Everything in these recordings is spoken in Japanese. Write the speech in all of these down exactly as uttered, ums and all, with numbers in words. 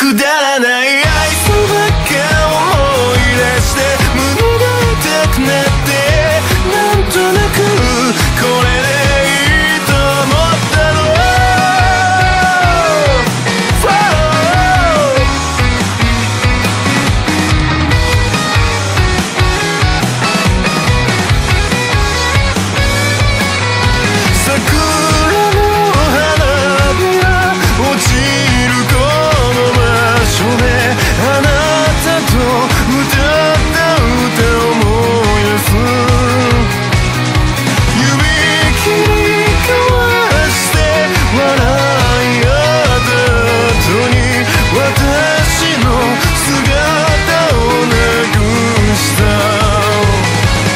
くだらない愛想ばっか思い出して胸が痛くなってなんとなくこれでいいと思ったの。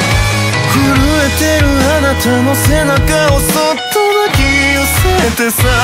震えてるあなたの背中をそっと抱き寄せてさ